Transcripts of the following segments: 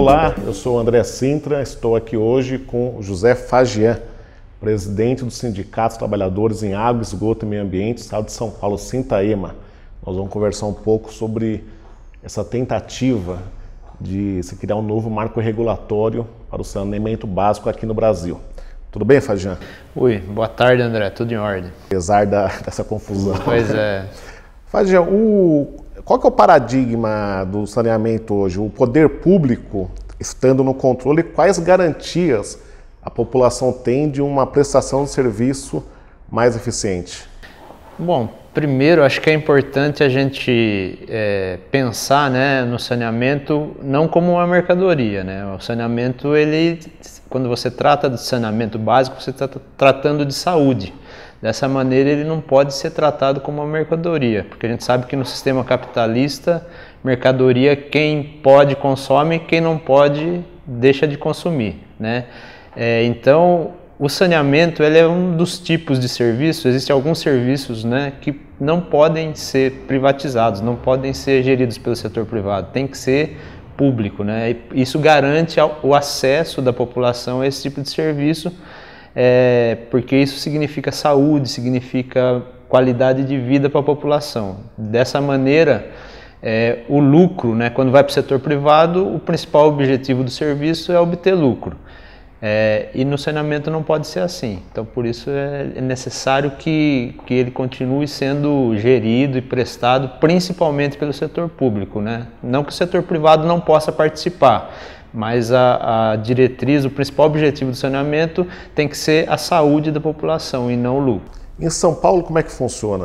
Olá, eu sou o André Sintra, estou aqui hoje com o José Fagian, presidente do Sindicato dos Trabalhadores em Água, Esgoto e Meio Ambiente, Estado de São Paulo, Sintaema. Nós vamos conversar um pouco sobre essa tentativa de se criar um novo marco regulatório para o saneamento básico aqui no Brasil. Tudo bem, Fagian? Oi, boa tarde, André, tudo em ordem. Apesar dessa confusão. Pois é. Fagian, qual que é o paradigma do saneamento hoje? O poder público estando no controle, quais garantias a população tem de uma prestação de serviço mais eficiente? Bom, primeiro acho que é importante a gente pensar, né, no saneamento não como uma mercadoria, né? O saneamento, quando você trata de saneamento básico, você está tratando de saúde. Dessa maneira ele não pode ser tratado como uma mercadoria, porque a gente sabe que no sistema capitalista, mercadoria quem pode consome, quem não pode deixa de consumir, né? Então o saneamento ele é um dos tipos de serviço. Existem alguns serviços, né, que não podem ser privatizados, não podem ser geridos pelo setor privado, tem que ser público, né? E isso garante o acesso da população a esse tipo de serviço, porque isso significa saúde, significa qualidade de vida para a população. Dessa maneira, o lucro, né, quando vai para o setor privado, o principal objetivo do serviço é obter lucro. E no saneamento não pode ser assim. Então, por isso é necessário que ele continue sendo gerido e prestado principalmente pelo setor público, né? Não que o setor privado não possa participar, mas a diretriz, o principal objetivo do saneamento tem que ser a saúde da população e não o lucro. Em São Paulo, como é que funciona?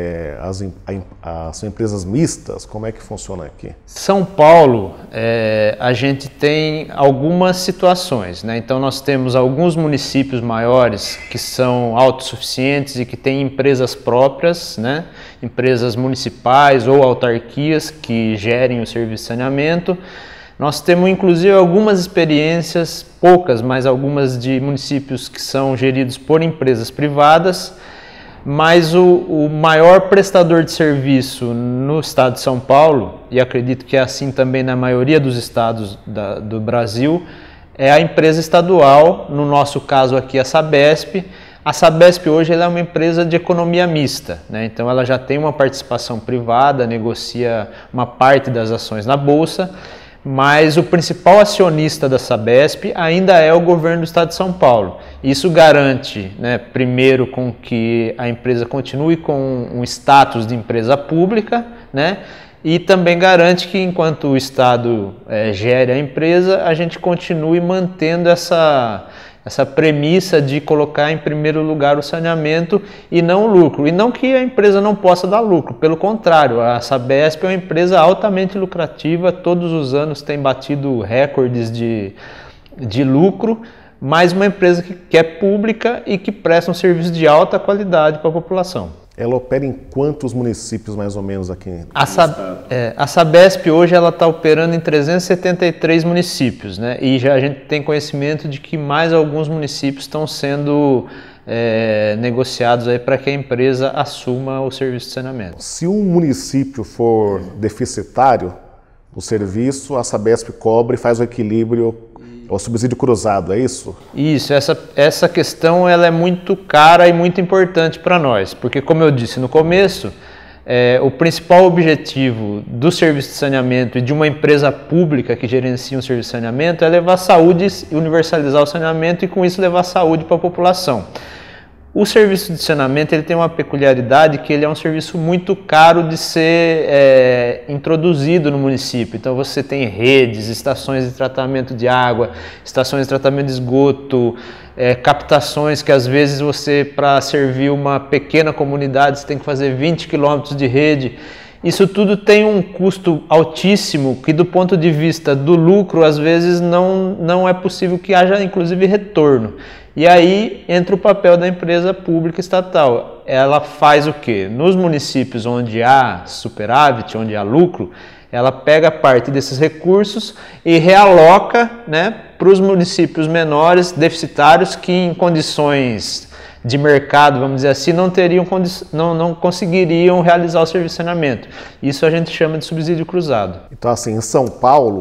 São empresas mistas? Como é que funciona aqui? São Paulo, a gente tem algumas situações, né? Então nós temos alguns municípios maiores que são autossuficientes e que têm empresas próprias, né? Empresas municipais ou autarquias que gerem o serviço de saneamento. Nós temos inclusive algumas experiências, poucas, mas algumas de municípios que são geridos por empresas privadas, mas o maior prestador de serviço no estado de São Paulo, e acredito que é assim também na maioria dos estados do Brasil, é a empresa estadual, no nosso caso aqui a Sabesp. A Sabesp hoje ela é uma empresa de economia mista, né? Então ela já tem uma participação privada, negocia uma parte das ações na Bolsa, mas o principal acionista da Sabesp ainda é o governo do estado de São Paulo. Isso garante, né, primeiro, com que a empresa continue com um status de empresa pública, né, e também garante que, enquanto o estado gere a empresa, a gente continue mantendo essa premissa de colocar em primeiro lugar o saneamento e não o lucro. E não que a empresa não possa dar lucro, pelo contrário, a Sabesp é uma empresa altamente lucrativa, todos os anos tem batido recordes de lucro, mas uma empresa que é pública e que presta um serviço de alta qualidade para a população. Ela opera em quantos municípios mais ou menos aqui? A Sabesp hoje ela está operando em 373 municípios, né? E já a gente tem conhecimento de que mais alguns municípios estão sendo negociados aí para que a empresa assuma o serviço de saneamento. Se um município for deficitário no serviço, a Sabesp cobra e faz o equilíbrio, o subsídio cruzado, é isso? Isso, essa questão ela é muito cara e muito importante para nós, porque como eu disse no começo, o principal objetivo do serviço de saneamento e de uma empresa pública que gerencia um serviço de saneamento é levar saúde, universalizar o saneamento e com isso levar saúde para a população. O serviço de saneamento ele tem uma peculiaridade que ele é um serviço muito caro de ser introduzido no município. Então você tem redes, estações de tratamento de água, estações de tratamento de esgoto, captações que às vezes você, para servir uma pequena comunidade, você tem que fazer 20 quilômetros de rede. Isso tudo tem um custo altíssimo que do ponto de vista do lucro, às vezes não é possível que haja inclusive retorno. E aí entra o papel da empresa pública estatal. Ela faz o quê? Nos municípios onde há superávit, onde há lucro, ela pega parte desses recursos e realoca, né, para os municípios menores, deficitários, que em condições de mercado, vamos dizer assim, não conseguiriam realizar o serviço de saneamento. Isso a gente chama de subsídio cruzado. Então, assim, em São Paulo,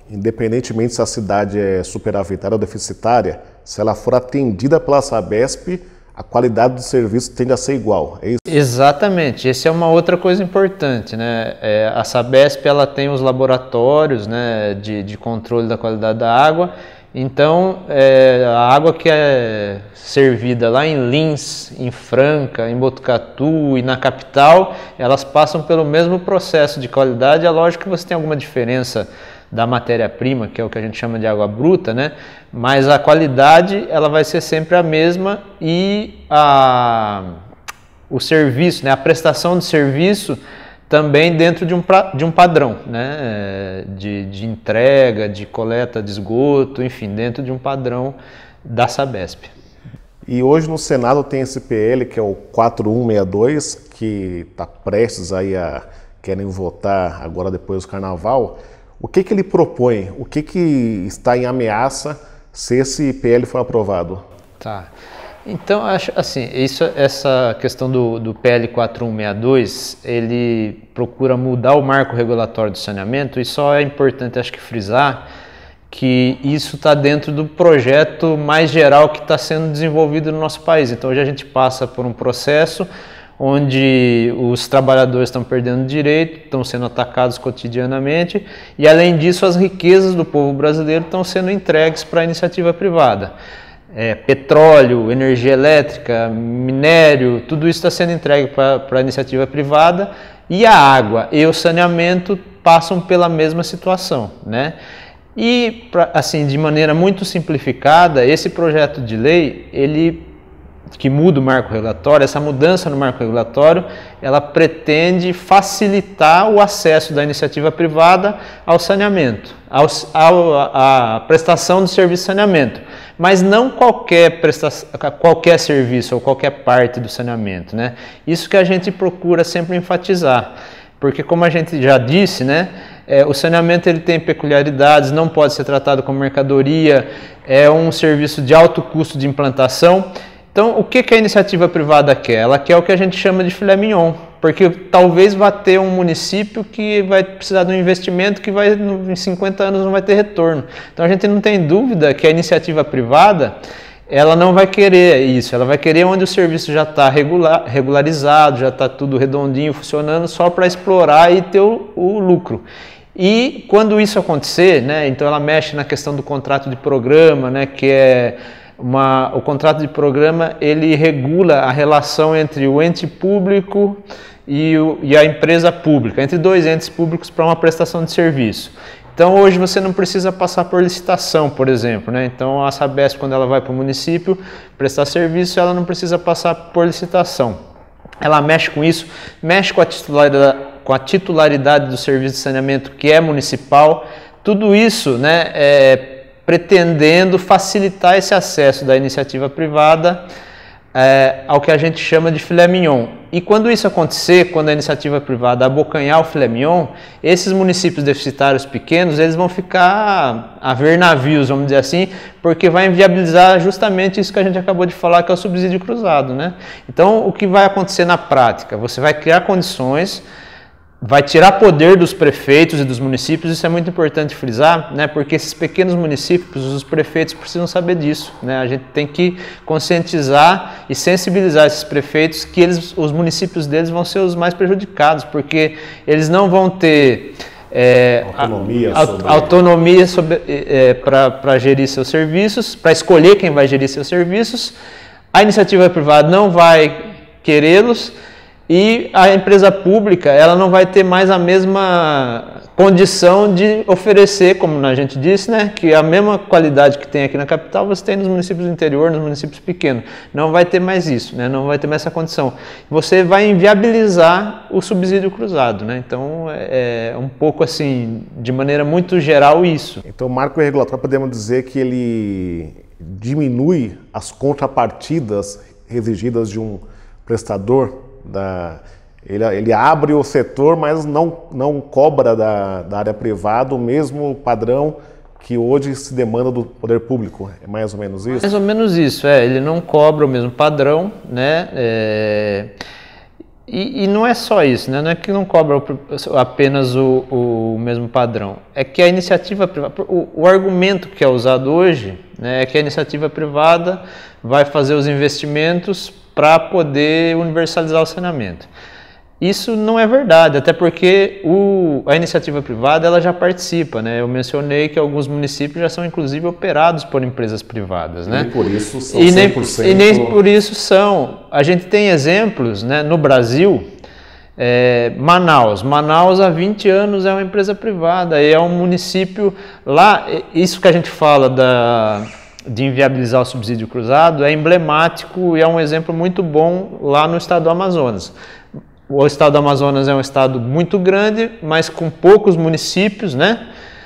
independentemente se a cidade é superavitária ou deficitária, se ela for atendida pela Sabesp, a qualidade do serviço tende a ser igual, é isso? Exatamente, essa é uma outra coisa importante, né? A Sabesp ela tem os laboratórios, né, de controle da qualidade da água, então a água que é servida lá em Lins, em Franca, em Botucatu e na capital, elas passam pelo mesmo processo de qualidade. É lógico que você tem alguma diferença da matéria-prima, que é o que a gente chama de água bruta, né? Mas a qualidade ela vai ser sempre a mesma e o serviço, né? A prestação de serviço também dentro de um padrão, né? De entrega, de coleta de esgoto, enfim, dentro de um padrão da Sabesp. E hoje no Senado tem esse PL que é o 4162, que está prestes aí a querem votar agora depois do Carnaval. O que ele propõe? O que está em ameaça se esse PL for aprovado? Tá. Então, acho assim, essa questão do PL 4162, ele procura mudar o marco regulatório do saneamento, e só é importante, acho que, frisar que isso está dentro do projeto mais geral que está sendo desenvolvido no nosso país. Então, hoje a gente passa por um processo onde os trabalhadores estão perdendo direito, estão sendo atacados cotidianamente, e além disso as riquezas do povo brasileiro estão sendo entregues para a iniciativa privada. Petróleo, energia elétrica, minério, tudo isso está sendo entregue para a iniciativa privada, e a água e o saneamento passam pela mesma situação, né? E, assim, de maneira muito simplificada, esse projeto de lei, que muda o marco regulatório, essa mudança no marco regulatório, ela pretende facilitar o acesso da iniciativa privada ao saneamento, à prestação do serviço de saneamento, mas não qualquer serviço ou qualquer parte do saneamento, né? Isso que a gente procura sempre enfatizar, porque como a gente já disse, né, o saneamento ele tem peculiaridades, não pode ser tratado como mercadoria, é um serviço de alto custo de implantação. Então, o que a iniciativa privada quer? Ela quer o que a gente chama de filé mignon, porque talvez vá ter um município que vai precisar de um investimento que em 50 anos não vai ter retorno. Então, a gente não tem dúvida que a iniciativa privada, ela não vai querer isso, ela vai querer onde o serviço já está regularizado, já está tudo redondinho, funcionando, só para explorar e ter o lucro. E quando isso acontecer, né, então ela mexe na questão do contrato de programa, né, que é o contrato de programa, ele regula a relação entre o ente público e a empresa pública, entre dois entes públicos para uma prestação de serviço. Então hoje você não precisa passar por licitação, por exemplo, né? Então a Sabesp, quando ela vai para o município prestar serviço, ela não precisa passar por licitação. Ela mexe com isso, mexe com a titularidade do serviço de saneamento, que é municipal. Tudo isso, né, pretendendo facilitar esse acesso da iniciativa privada ao que a gente chama de filé mignon. E quando isso acontecer, quando a iniciativa privada abocanhar o filé mignon, esses municípios deficitários pequenos, eles vão ficar a ver navios, vamos dizer assim, porque vai inviabilizar justamente isso que a gente acabou de falar, que é o subsídio cruzado, né? Então, o que vai acontecer na prática? Você vai criar condições, vai tirar poder dos prefeitos e dos municípios, isso é muito importante frisar, né, porque esses pequenos municípios, os prefeitos precisam saber disso, né, a gente tem que conscientizar e sensibilizar esses prefeitos que os municípios deles vão ser os mais prejudicados, porque eles não vão ter autonomia para gerir seus serviços, para escolher quem vai gerir seus serviços, a iniciativa privada não vai querê-los, e a empresa pública, ela não vai ter mais a mesma condição de oferecer, como a gente disse, né, que a mesma qualidade que tem aqui na capital, você tem nos municípios do interior, nos municípios pequenos. Não vai ter mais isso, né, não vai ter mais essa condição. Você vai inviabilizar o subsídio cruzado, né, então é um pouco assim, de maneira muito geral isso. Então o marco regulatório podemos dizer que ele diminui as contrapartidas exigidas de um prestador. Ele abre o setor, mas não cobra da área privada o mesmo padrão que hoje se demanda do poder público. É mais ou menos isso? Mais ou menos isso, ele não cobra o mesmo padrão, né? E não é só isso, né? Não é que não cobra apenas o mesmo padrão. É que a iniciativa privada, o argumento que é usado hoje, né, é que a iniciativa privada vai fazer os investimentos para poder universalizar o saneamento. Isso não é verdade, até porque a iniciativa privada ela já participa, né? Eu mencionei que alguns municípios já são inclusive operados por empresas privadas, né? E por isso são 100%... E nem por isso são. A gente tem exemplos, né? No Brasil, Manaus há 20 anos é uma empresa privada, e é um município lá, isso que a gente fala de inviabilizar o subsídio cruzado é emblemático e é um exemplo muito bom lá no estado do Amazonas. O estado do Amazonas é um estado muito grande, mas com poucos municípios, né?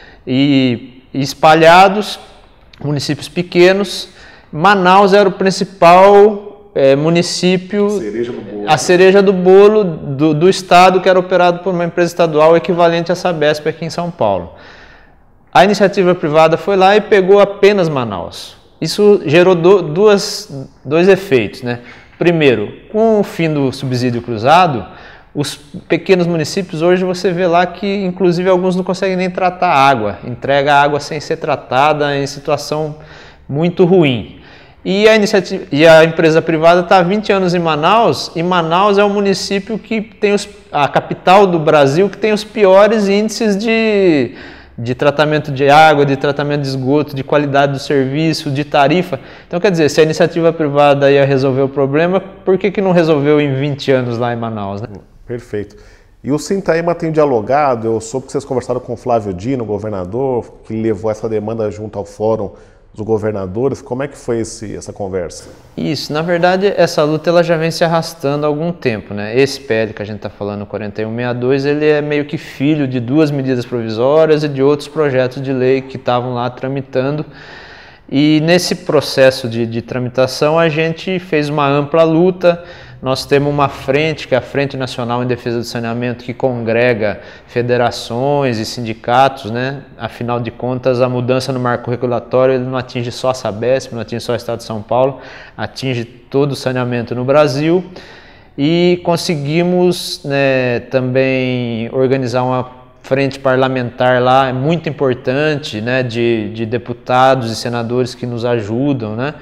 E espalhados, municípios pequenos. Manaus era o principal município, a cereja do bolo do estado, que era operado por uma empresa estadual equivalente à Sabesp aqui em São Paulo. A iniciativa privada foi lá e pegou apenas Manaus. Isso gerou dois efeitos, né? Primeiro, com o fim do subsídio cruzado, os pequenos municípios, hoje você vê lá que inclusive alguns não conseguem nem tratar água, entrega água sem ser tratada em situação muito ruim. E a empresa privada está há 20 anos em Manaus, e Manaus é o município que tem a capital do Brasil que tem os piores índices de tratamento de água, de tratamento de esgoto, de qualidade do serviço, de tarifa. Então, quer dizer, se a iniciativa privada ia resolver o problema, por que não resolveu em 20 anos lá em Manaus, né? Perfeito. E o Sintaema tem dialogado, eu soube que vocês conversaram com o Flávio Dino, governador, que levou essa demanda junto ao Fórum dos Governadores. Como é que foi essa conversa? Isso, na verdade, essa luta ela já vem se arrastando há algum tempo, né? Esse PL que a gente está falando, 4162, ele é meio que filho de duas medidas provisórias e de outros projetos de lei que estavam lá tramitando. E nesse processo de tramitação, a gente fez uma ampla luta. Nós temos uma frente, que é a Frente Nacional em Defesa do Saneamento, que congrega federações e sindicatos, né? Afinal de contas, a mudança no marco regulatório ele não atinge só a Sabesp, não atinge só o Estado de São Paulo, atinge todo o saneamento no Brasil. E conseguimos, né, também organizar uma frente parlamentar lá, é muito importante, né, de deputados e senadores que nos ajudam, né?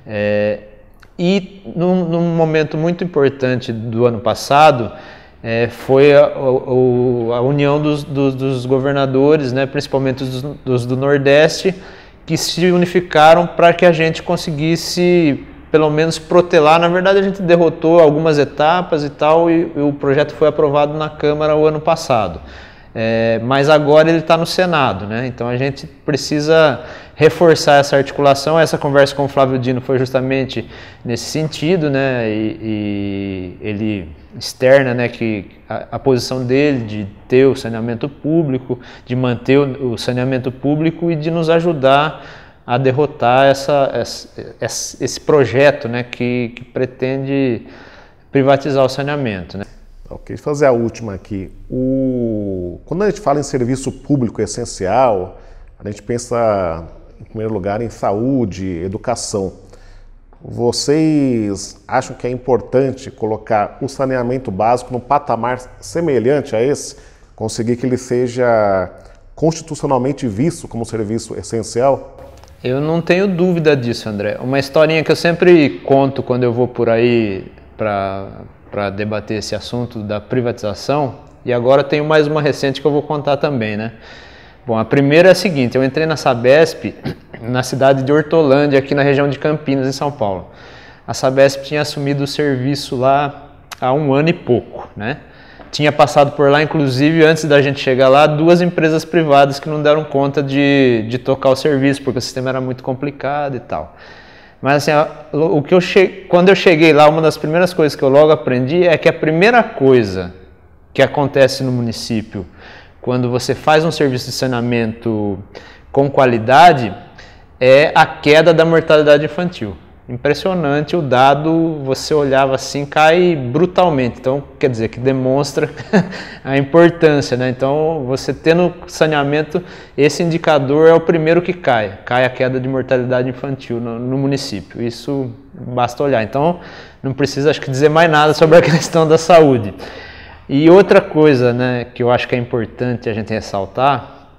E num momento muito importante do ano passado, foi a união dos governadores, né, principalmente dos do Nordeste, que se unificaram para que a gente conseguisse, pelo menos, protelar. Na verdade, a gente derrotou algumas etapas e tal, e o projeto foi aprovado na Câmara o ano passado. Mas agora ele está no Senado, né? Então a gente precisa reforçar essa articulação. Essa conversa com o Flávio Dino foi justamente nesse sentido, né? E ele externa, né, que a posição dele de ter o saneamento público, de manter o saneamento público e de nos ajudar a derrotar esse projeto, né, que pretende privatizar o saneamento, né? Ok, fazer a última aqui. Quando a gente fala em serviço público essencial, a gente pensa, em primeiro lugar, em saúde, educação. Vocês acham que é importante colocar o saneamento básico num patamar semelhante a esse? Conseguir que ele seja constitucionalmente visto como serviço essencial? Eu não tenho dúvida disso, André. Uma historinha que eu sempre conto quando eu vou por aí para debater esse assunto da privatização, e agora tenho mais uma recente que eu vou contar também, né? Bom, a primeira é a seguinte: eu entrei na Sabesp na cidade de Hortolândia, aqui na região de Campinas, em São Paulo. A Sabesp tinha assumido o serviço lá há 1 ano e pouco, né? Tinha passado por lá, inclusive, antes da gente chegar lá, 2 empresas privadas que não deram conta de tocar o serviço, porque o sistema era muito complicado e tal. Mas assim, quando eu cheguei lá, uma das primeiras coisas que eu logo aprendi é que a primeira coisa que acontece no município, quando você faz um serviço de saneamento com qualidade, é a queda da mortalidade infantil. impressionante o dado, você olhava assim, cai brutalmente. Então, quer dizer, que demonstra a importância, né? Então, você tendo saneamento, esse indicador é o primeiro que cai a queda de mortalidade infantil no município. Isso basta olhar. Então, não precisa, acho que, dizer mais nada sobre a questão da saúde. E outra coisa, né, que eu acho que é importante a gente ressaltar,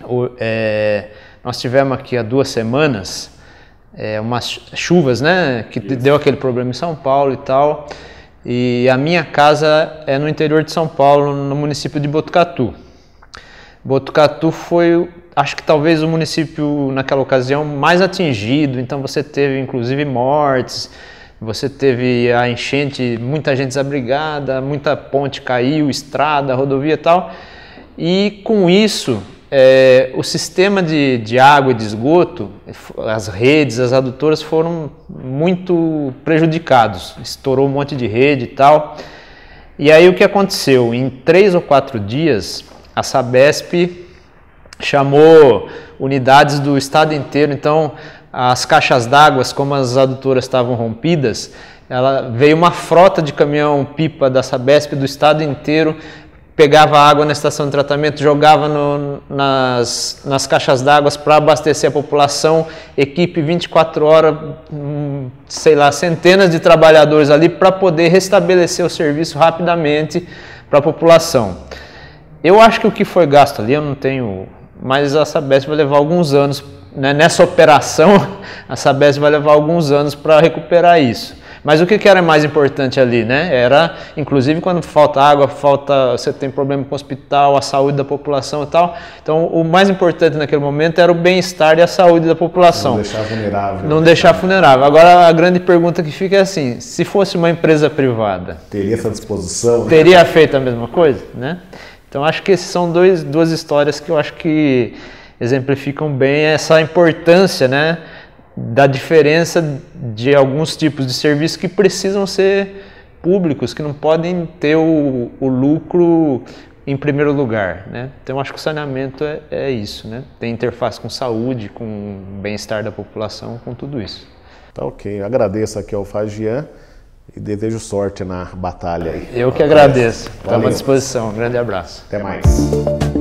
nós tivemos aqui há 2 semanas umas chuvas, né, que deu aquele problema em São Paulo e tal, e a minha casa é no interior de São Paulo, no município de Botucatu. Botucatu foi, acho que talvez o município naquela ocasião mais atingido, então você teve inclusive mortes, você teve a enchente, muita gente desabrigada, muita ponte caiu, estrada, rodovia e tal, e com isso o sistema de água e de esgoto, as redes, as adutoras foram muito prejudicados, estourou um monte de rede e tal. E aí o que aconteceu? Em 3 ou 4 dias, a Sabesp chamou unidades do estado inteiro, então as caixas d'água, como as adutoras estavam rompidas, veio uma frota de caminhão-pipa da Sabesp do estado inteiro, pegava água na estação de tratamento, jogava nas caixas d'água para abastecer a população, equipe 24 horas, sei lá, centenas de trabalhadores ali para poder restabelecer o serviço rapidamente para a população. Eu acho que o que foi gasto ali, eu não tenho, mas a Sabesp vai levar alguns anos, né? Nessa operação, a Sabesp vai levar alguns anos para recuperar isso. Mas o que era mais importante ali, né? Era, inclusive, quando falta água, você tem problema com o hospital, a saúde da população e tal. Então, o mais importante naquele momento era o bem-estar e a saúde da população. Não deixar vulnerável. Não deixar vulnerável. Agora, a grande pergunta que fica é assim, se fosse uma empresa privada... Teria essa disposição? Teria feito a mesma coisa, né? Então, acho que essas são duas histórias que eu acho que exemplificam bem essa importância, né, da diferença de alguns tipos de serviços que precisam ser públicos, que não podem ter o lucro em primeiro lugar, né? Então, acho que o saneamento é isso, né? Tem interface com saúde, com bem-estar da população, com tudo isso. Tá ok. Eu agradeço aqui ao Fagian e desejo sorte na batalha aí. Eu que agradeço. Estamos à disposição. Um grande abraço. Até mais.